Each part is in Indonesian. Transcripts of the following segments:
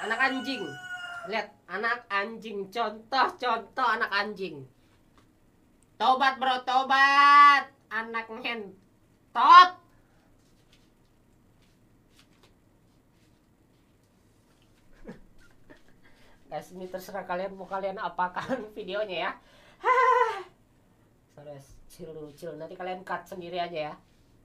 Anak anjing. Lihat, anak anjing. Contoh anak anjing. Tobat bro, tobat. Anak ngentot. Guys, ini terserah kalian mau kalian apakan videonya ya. Sorry, chill dulu, chill. Nanti kalian cut sendiri aja ya.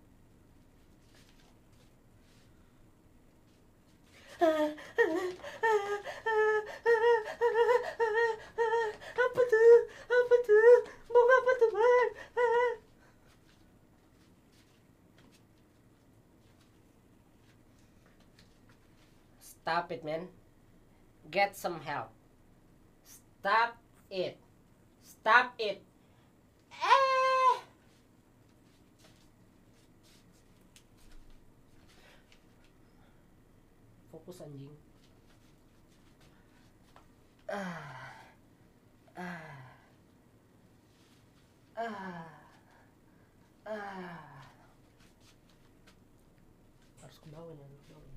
Apa tuh? Apa tuh? Mau apa tuh, Bang? Stop it, man. Get some help. Stop it. Stop it. Fokus anjing. Harus ke bawah nih, ke bawah.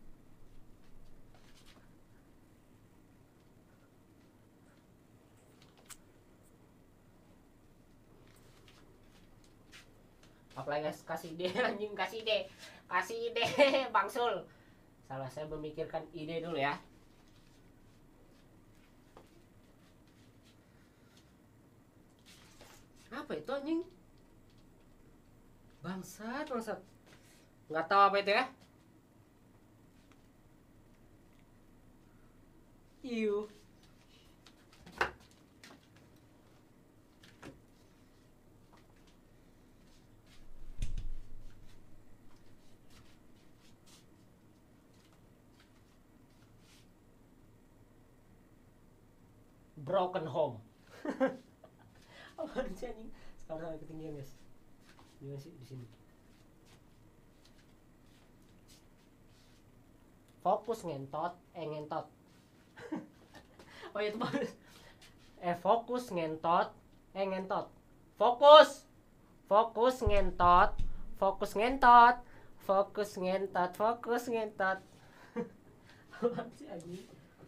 Apalagi guys, kasih ide anjing, kasih ide Bang Sul. Salah saya memikirkan ide dulu ya. Apa itu anjing? Bangsat. Nggak tahu apa itu ya. Iu. Broken home. Apaan sih anjing? Sekarang ketinggian guys. Gimana sih di sini? Fokus ngentot, ngentot. Oh itu bagus. Fokus ngentot, ngentot. Fokus. Fokus ngentot, fokus ngentot, fokus ngentot, fokus ngentot. Apaan sih anjing?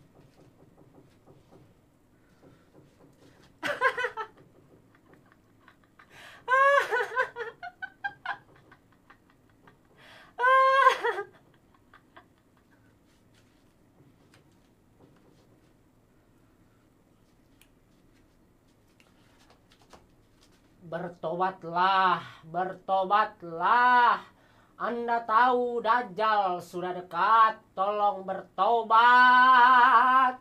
Bertobatlah, bertobatlah. Anda tahu Dajjal sudah dekat, tolong bertobat.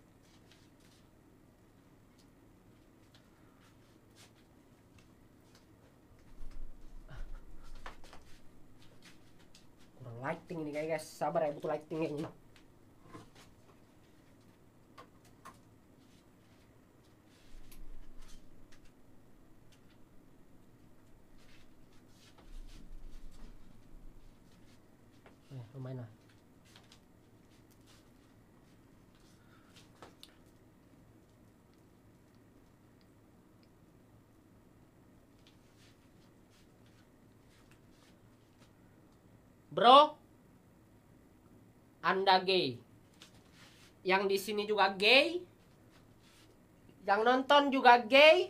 Kurang lighting ini guys, sabar ya, butuh lighting ini. Lumayan lah. Bro, Anda gay. Yang di sini juga gay. Yang nonton juga gay.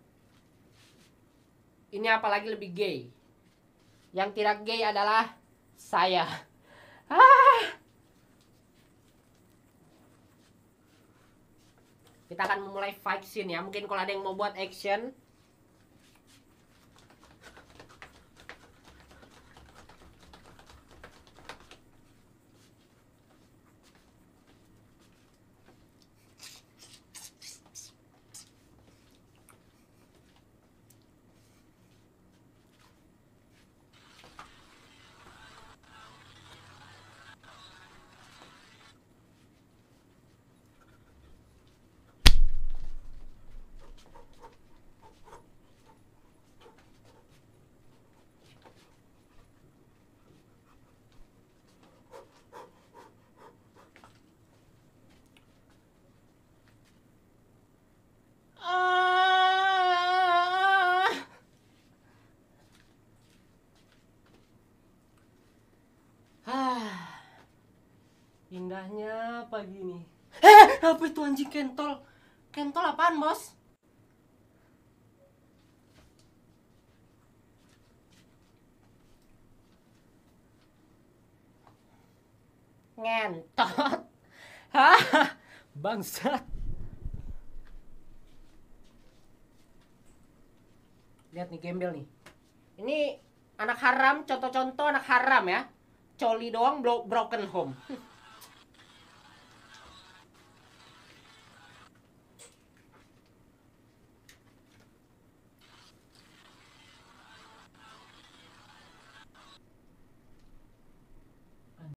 Ini apalagi lebih gay. Yang tidak gay adalah saya. Kita akan memulai fight scene ya. Mungkin kalau ada yang mau buat action. Kenapa gini? Apa itu anjing kentol? Kentol apaan, Bos? Ngentot. Hah? Bangsat. Lihat nih gembel nih. Ini anak haram, contoh-contoh anak haram ya. Coli doang, broken home.